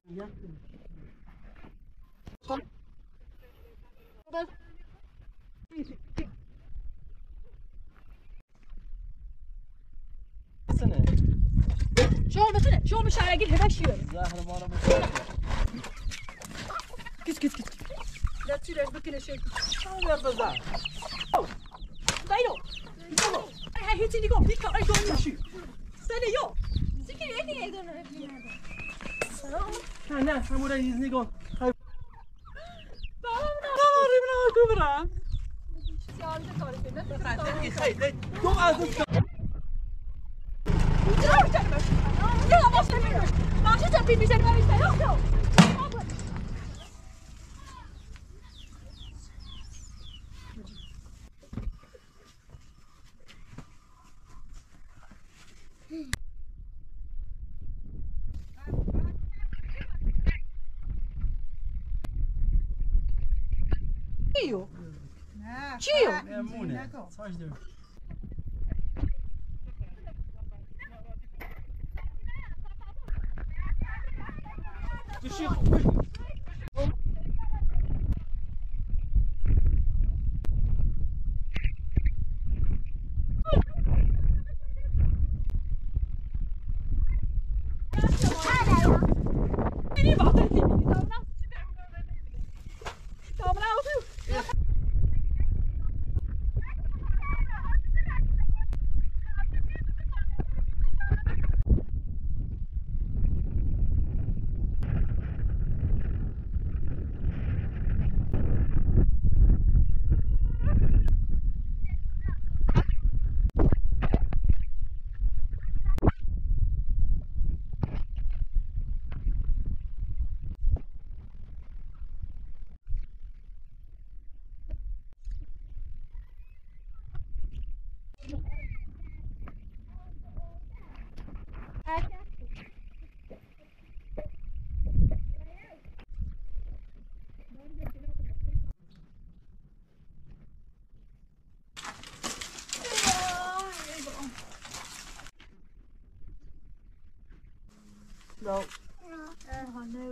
شو مثلا شو مش عاقل هذا شيء زهر مارا كس كس كس لا تصير بكل شيء يا بزاف دايلو هاي هي تيجي قوم بيك اي دون شيء سالي يو سكري اني اي دون انا حمودا يزني قوم هاي لا كبرى سالت كاري خير قوم عزيز لا باش ما شو تبي بيجي ما يستاهل چیو؟ چیو؟ مونه ساش دو No. Oh no.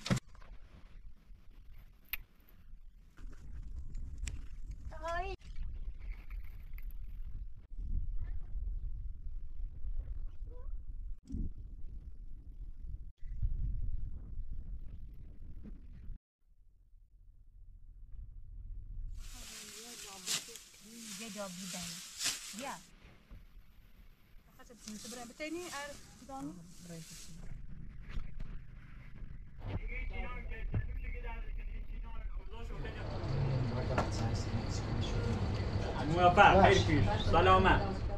جاب بداية يا حسب سبرا بتاني عارف دان موفق خیلی پیش سلامت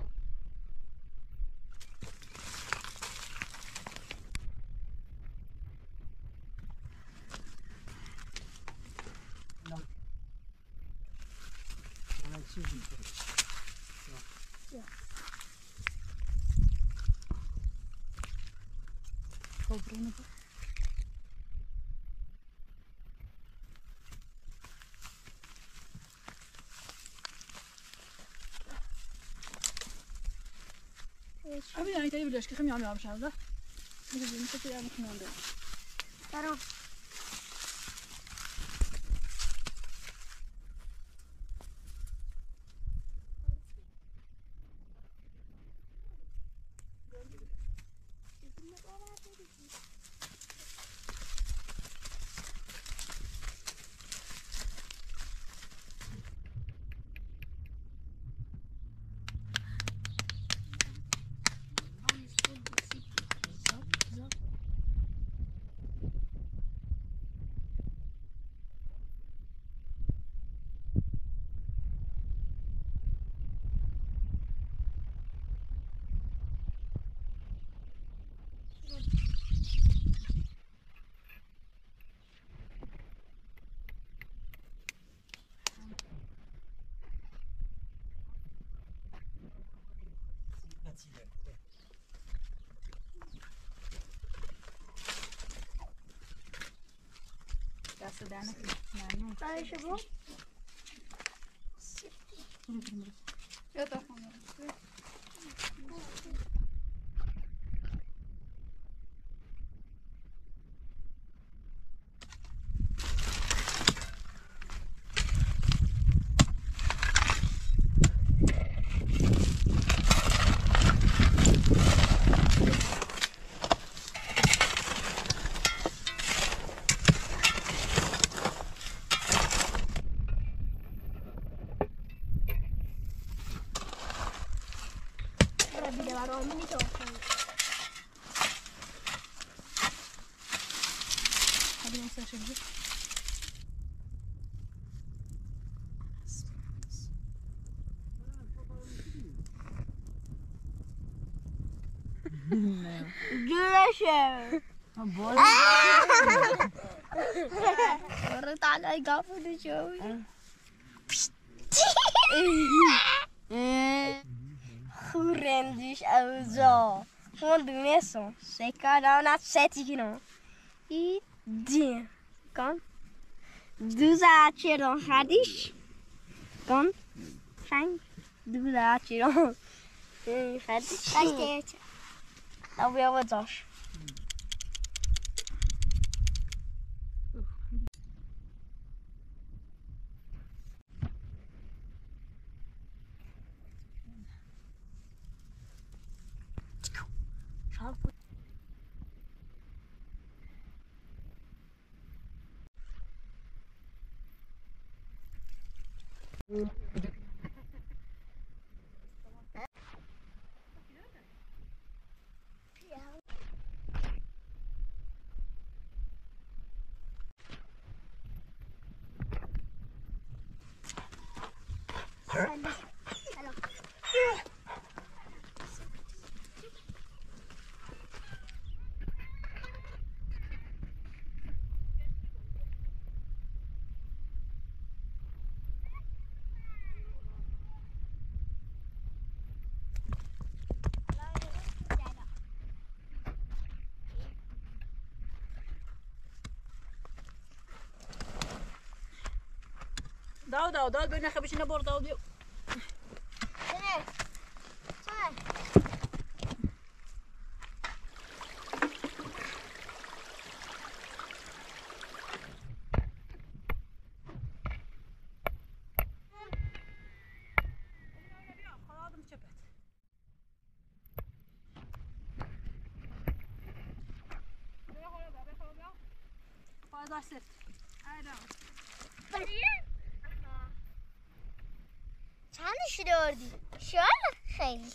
أبي يعني تاني بديش كخم يعمل عم شغلة بس مش كتير عم خنان ده ترى صدقنك ممنوع طيب شباب يا طبعا şimdi. Güreşe. Boy. Retala gafur show. Rendish auzo. Quando começam, sei cada na 7 kg. E de kan. Duza tiram radish. Kan. Sang. Duza tiram. Radish. Kijk. Nou weer wat was. داو ببین خبیش نبرد داو دیو چند شدردی؟ شال خیلی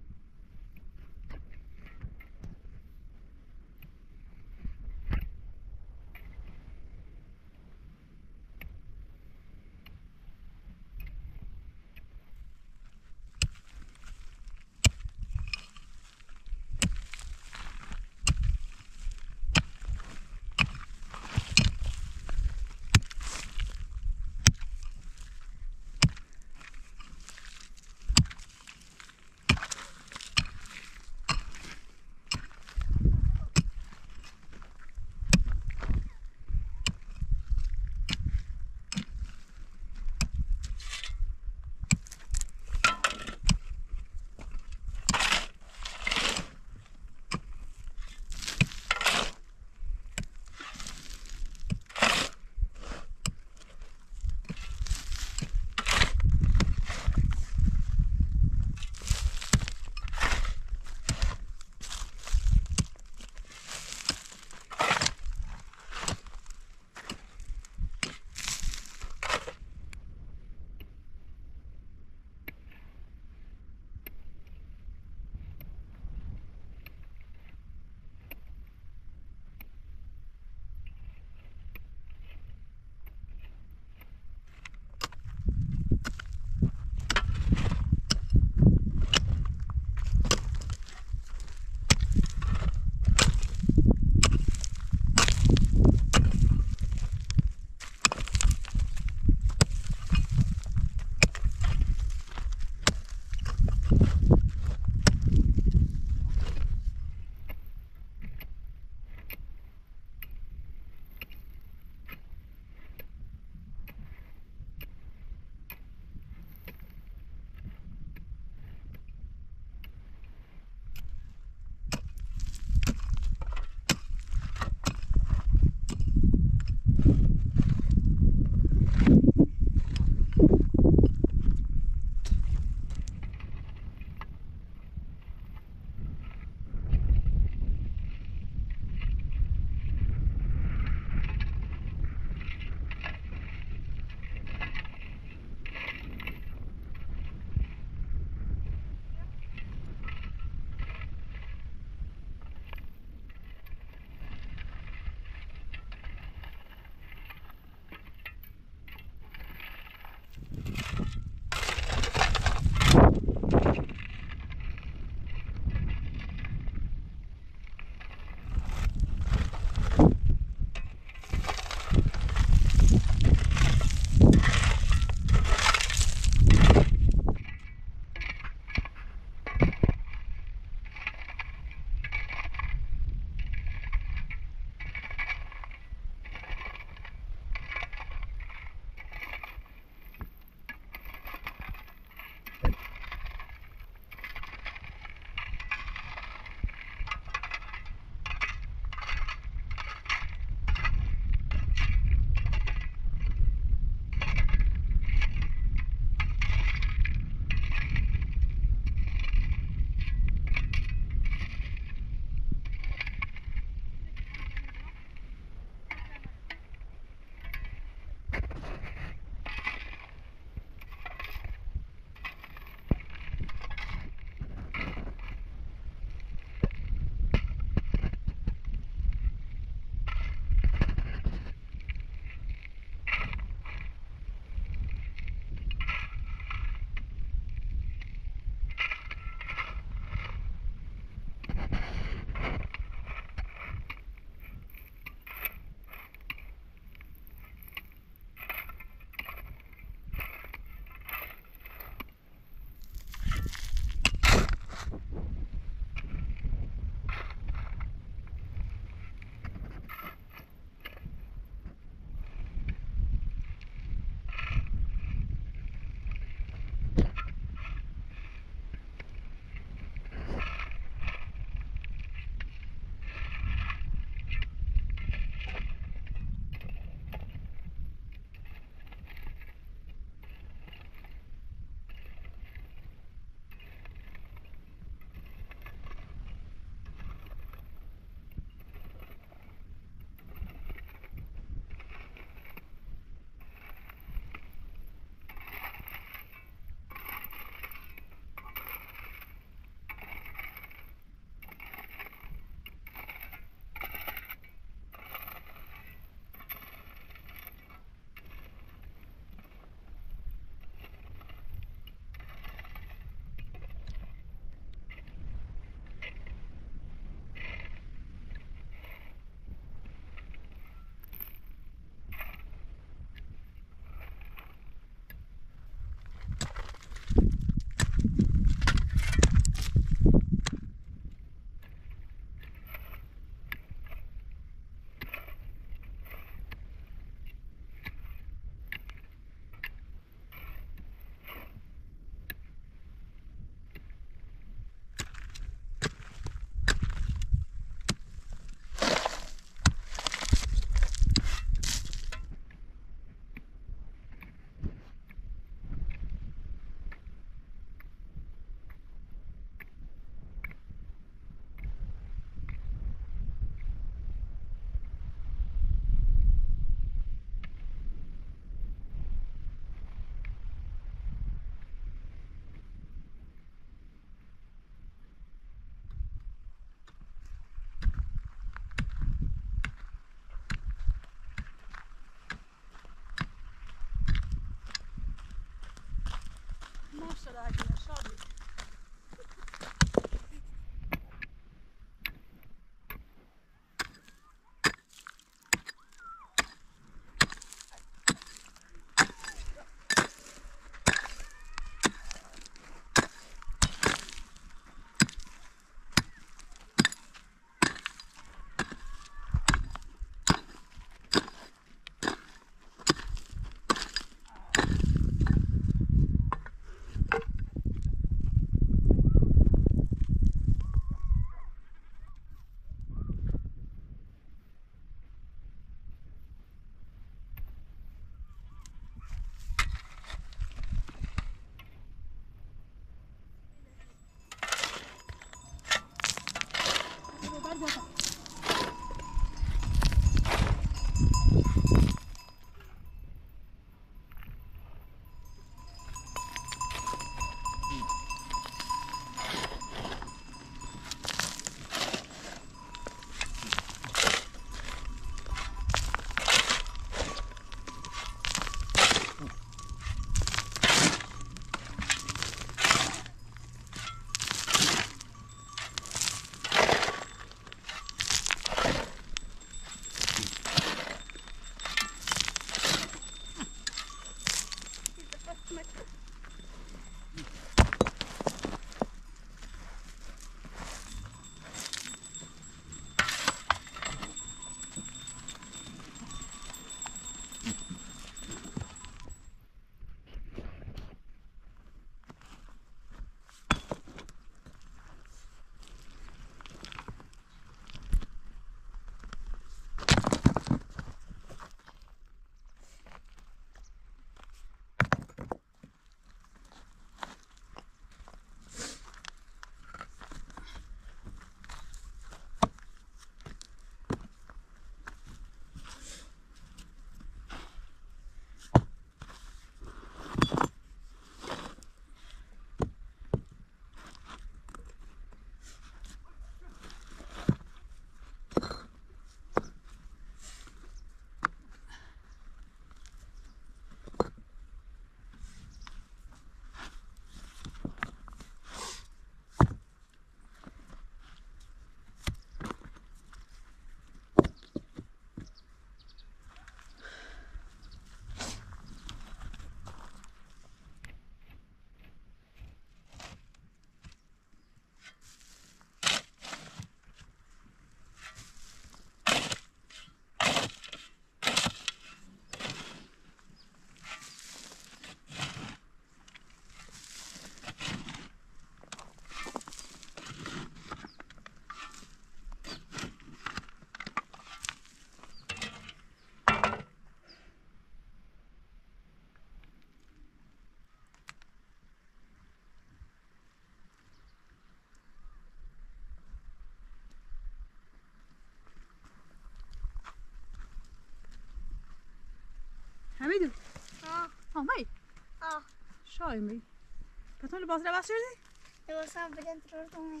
حمیدو آه آمای آه شایمی پتون لباس لباس شدی؟ لباسم بدن ترورتون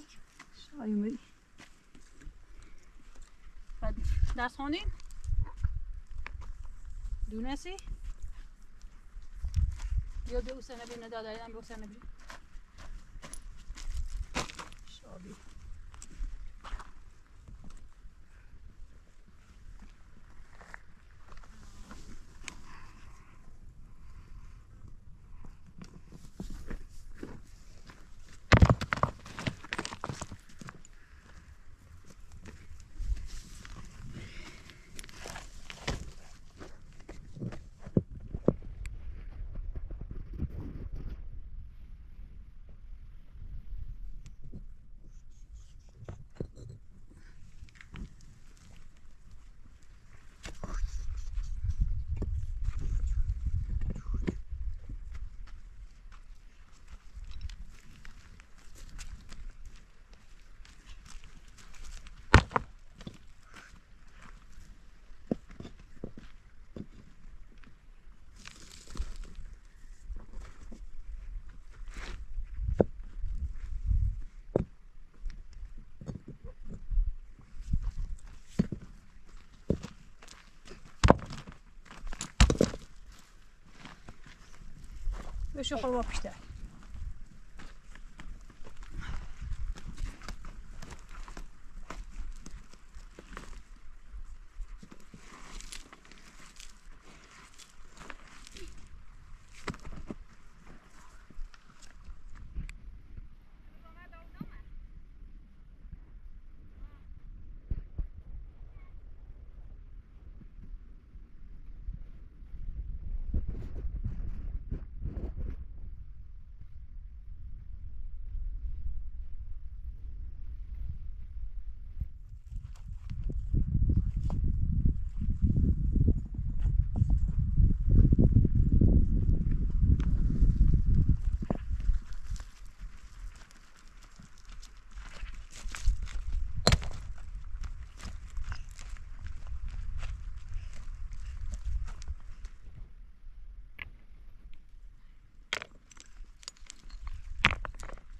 شایمی بعد درس خوندین؟ دونستی؟ بیا به او سنه بی نداداریدم به او سنه بی شابی بشو خوروا پیشتر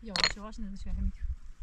yavaş yavaş ne şöyle mi?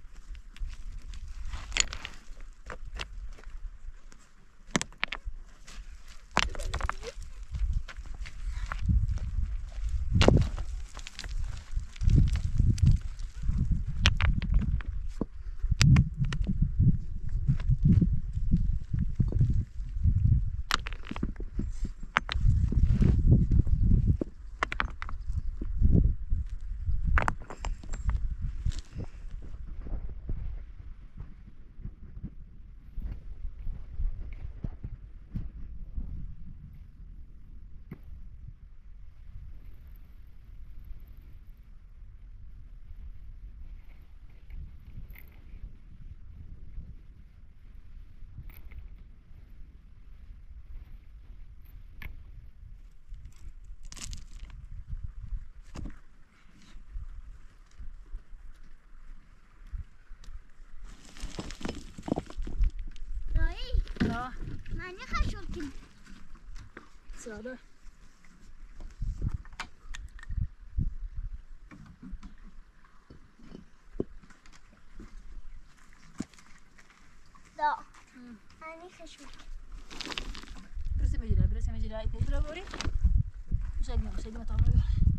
Ja. Nein, ich habe schon Kind. Sırada. Da. Nein, ich habe schon Kind. برسم مجرى إيه ترى بوري مش هقدر ما تعمل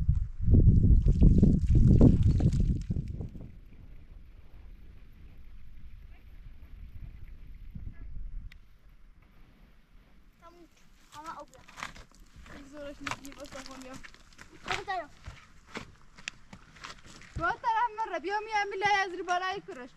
Ama abla. زورش میگی واسه هم یا Bakalım. با طرف من بیا میام میلای از ری بالای کرش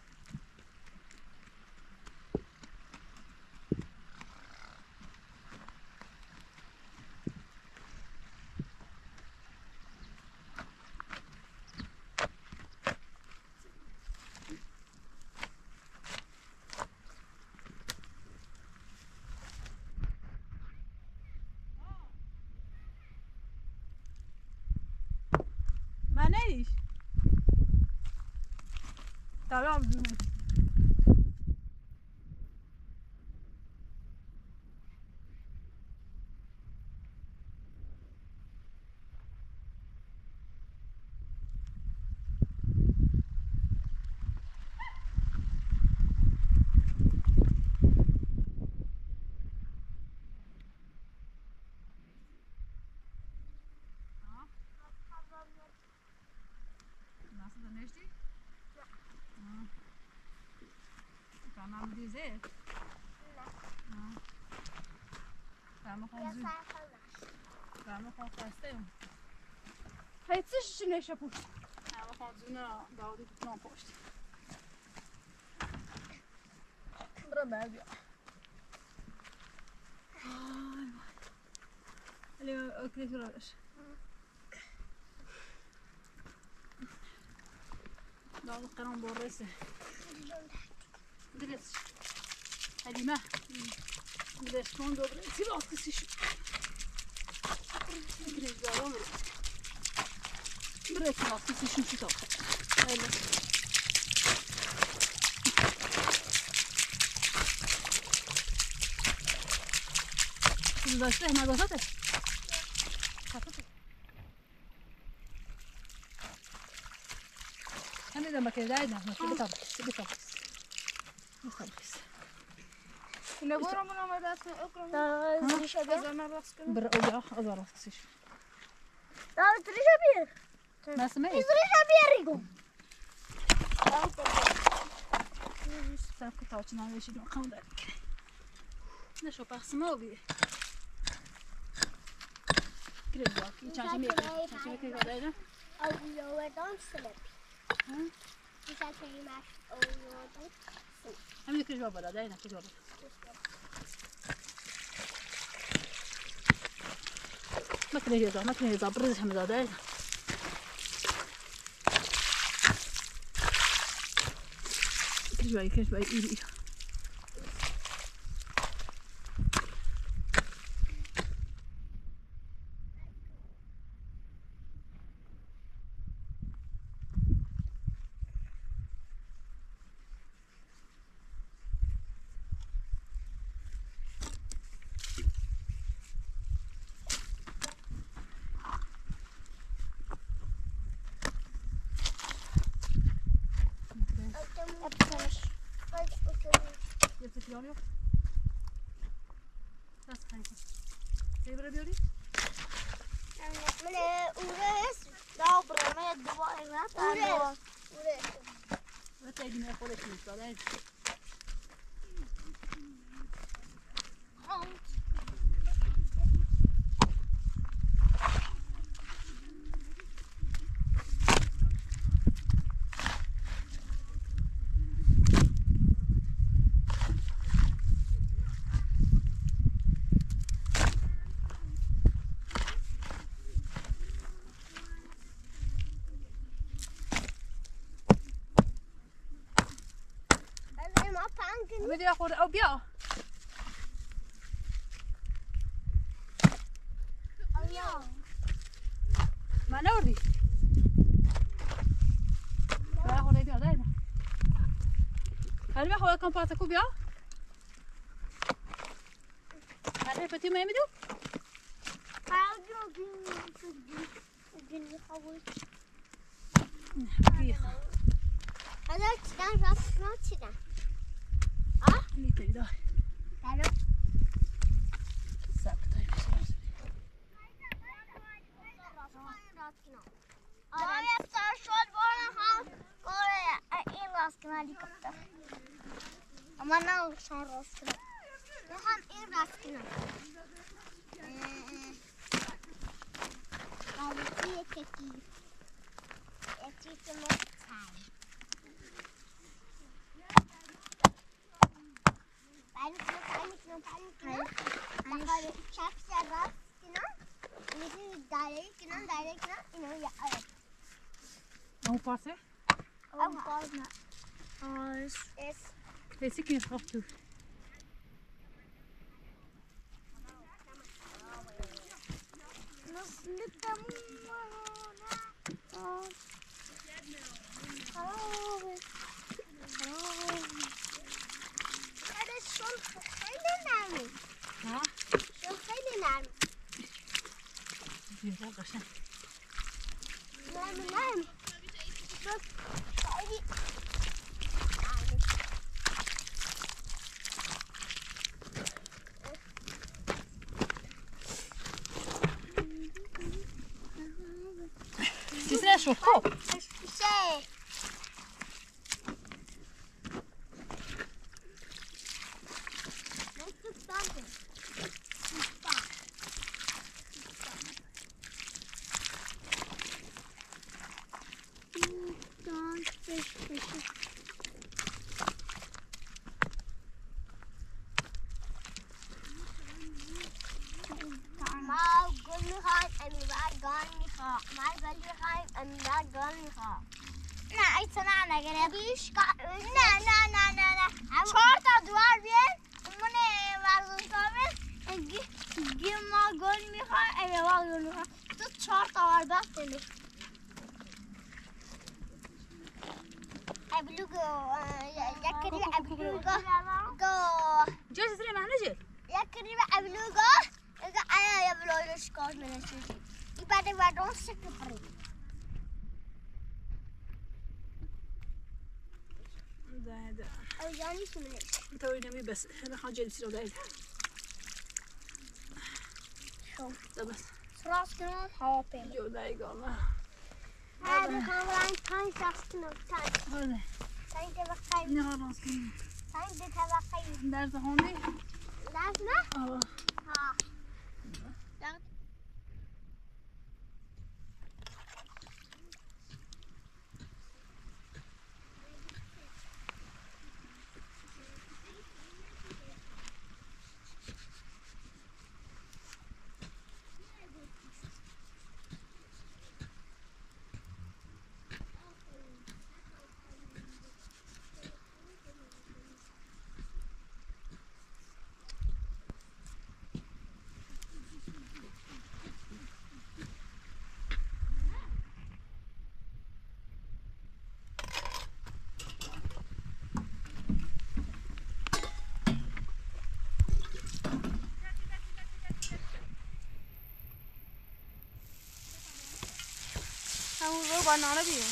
معنیش تمام Nasıl da neşti? Tamam dize. Tamam Ya konzu. sen falan. Tamam konfastayım. هیچیش نشه پوش Tamam konzuna davudi tutmam poşt. Bura belge. Ay vay. Ali ökle şuralar. Davudi karan borresi. Direkt. Halime. Direkt kon dobre. Sivas kısış. Direkt devam edelim. Direkt sivas kısışın şu top. Öyle. Siz başta hemen basat. Kapat. Hem de bak evdeydim. Nasıl bir tabak. Bir tabak. Bir tabak. اینا برام اومد است اکرم Da dışa bir. زمان راست کنم Bir ocağa azar kısış. Da dışa bir. Nasıl mı? Dışa bir yiyorum. Sen kıtavçından ve şimdi bakalım da. Ne şu parsıma bir. Gire bak. Çarşı kadar. Avlıyordan slip. Dışa kelimeler avlıyordan. Hem de kız babada da yine kız babada. Makine برز هم داده. کش بایی ایری. بیاری دست خیلی بیبره بیاری من اورس دا برامه دوباره اورس و تیگی خودش میستاده بیا خود او بیا من نوردی بیا خود بیا دایما خالی بیا خود کم پاسه کو بیا خالی پتی می میدو هذا كان راس نوتشنا لیتری دار تعالوا سبت تایی بسید jag startade bara han bara en raskna helikopter. Amma nu så raskna. Jag har en raskna. Jag vet inte. Jag tycker mot här. Jag har köpt en raskna. Lite där innan jag är. اون پاسه Oh, pardon. Yes. لیسی که نیست خفتو ها بیا قشنگ چیزی نشو خب نه ایتنا نگره بیش نه چهار تا دوار بیار من ورزش کنم گی ما گل میخوام ایمه ما گل میخوام تو چهار تا ورداخت دلی ابلوگو یکری ابلوگو جا چیزی معنی جه یکری ابلوگو ایا ابلوگش کار منشی ای بعد وردان سکر پرید ده او یعنی سمنش تو نمی بس انا حاجه بسيرو ده شو ده بس راس کنم هوا پیم جو ده گانا هذا كان تاين شخصنا تاين هذا تاين تبقي نه راس کنی تاين تبقي در هوندی لازمه اه ها همون رو بانانا بیارم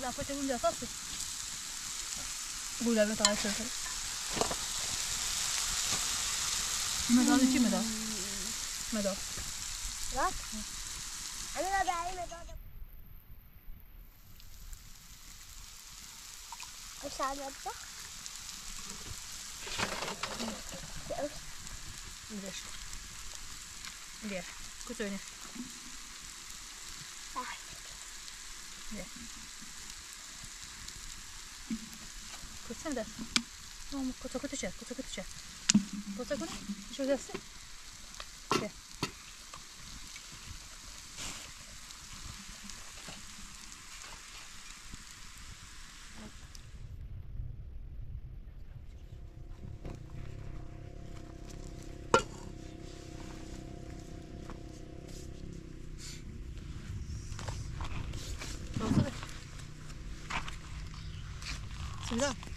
där på 100 fast. Gula vet jag inte. Men då det kommer då. Men då. راك انا بعينه ده مش عارفه ليش كتوني كتسم ده نوم كتشة بصقول شو ده بسم الله